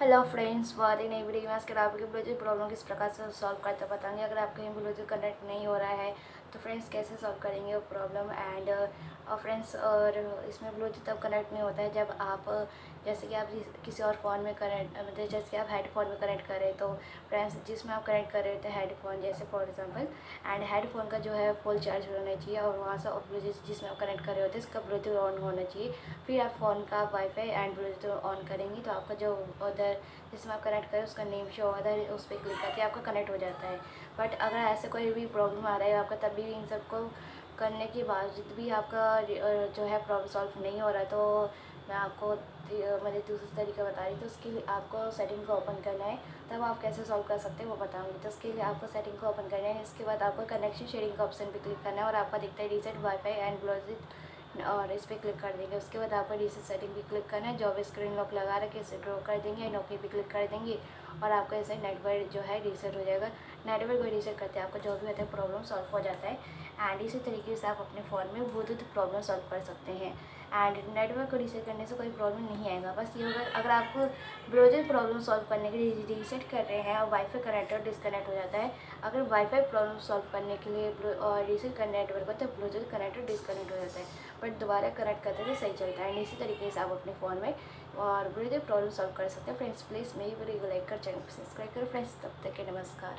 Hello friends, बहुत ही नई video में आज आपकी ब्लूटूथ प्रॉब्लम किस प्रकार से सॉल्व करते बताएंगे। अगर आपका कहीं ब्लूटूथ कनेक्ट नहीं हो रहा है तो फ्रेंड्स कैसे सॉल्व करेंगे वो प्रॉब्लम। एंड फ्रेंड्स, और इसमें ब्लूटूथ तब कनेक्ट नहीं होता है जब आप जैसे कि आप किसी और फ़ोन में कनेक्ट, मतलब जैसे कि आप हेडफोन में कनेक्ट करें तो फ्रेंड्स जिसमें आप कनेक्ट कर रहे थे हेडफोन, जैसे फॉर एग्जांपल, एंड हेडफोन का जो है फुल चार्ज होना चाहिए और वहाँ से ब्लूटूथ जिसमें आप कनेक्ट कर रहे होते हैं इसका ब्लूटूथ ऑन होना चाहिए। फिर आप फ़ोन का वाईफाई एंड ब्लूटूथ ऑन करेंगी तो आपका जो उधर जिसमें आप कनेक्ट करें उसका नेम शो अदर उस पर क्लिक करके आपका कनेक्ट हो जाता है। बट अगर ऐसे कोई भी प्रॉब्लम आ रहा है आपका, तभी भी इन सबको करने के बावजूद भी आपका जो है प्रॉब्लम सॉल्व नहीं हो रहा, तो मैं आपको मतलब दूसरा तरीका बता रही थी। तो उसके लिए आपको सेटिंग को ओपन करना है, तब आप कैसे सॉल्व कर सकते हैं वो बताऊंगी। तो उसके लिए आपको सेटिंग को ओपन करना है, इसके बाद आपको कनेक्शन शेयरिंग का ऑप्शन पे क्लिक करना है और आपका दिखता है रीसेट वाईफाई एंड ब्लूटूथ, और इस पर क्लिक कर देंगे। उसके बाद आपको रीसेट सेटिंग भी क्लिक करना है, जो भी स्क्रीन लॉक लगा रखे इसे ड्रॉ कर देंगे, ओके पे क्लिक कर देंगे और आपका ऐसे नेटवर्क जो है रीसेट हो जाएगा। नेटवर्क को रीसेट करते हैं आपका जो भी होता है प्रॉब्लम सॉल्व हो जाता है। एंड इसी तरीके से आप अपने फ़ोन में ब्लूटूथ प्रॉब्लम सॉल्व कर सकते हैं। एंड नेटवर्क को रीसेट करने से कोई प्रॉब्लम नहीं आएगा। बस ये होगा, अगर आप ब्लूटूथ प्रॉब्लम सॉल्व करने के लिए रीसेट कर रहे हैं और वाईफाई कनेक्ट और डिसकनेक्ट हो जाता है, अगर वाईफाई प्रॉब्लम सॉल्व करने के लिए और रीसेट करने नेटवर्क को, तो ब्लूटूथ कनेक्ट और डिसकनेक्ट हो जाता है, बट दोबारा कनेक्ट करते तो सही चलता है। इसी तरीके से आप अपने फ़ोन में और ब्लूटूथ प्रॉब्लम सॉल्व कर सकते हैं। फ्रेंड्स, प्लीज़ मेरी वीडियो को लाइक कर चैनल को सब्सक्राइब करो फ्रेंड्स। तब तक के नमस्कार।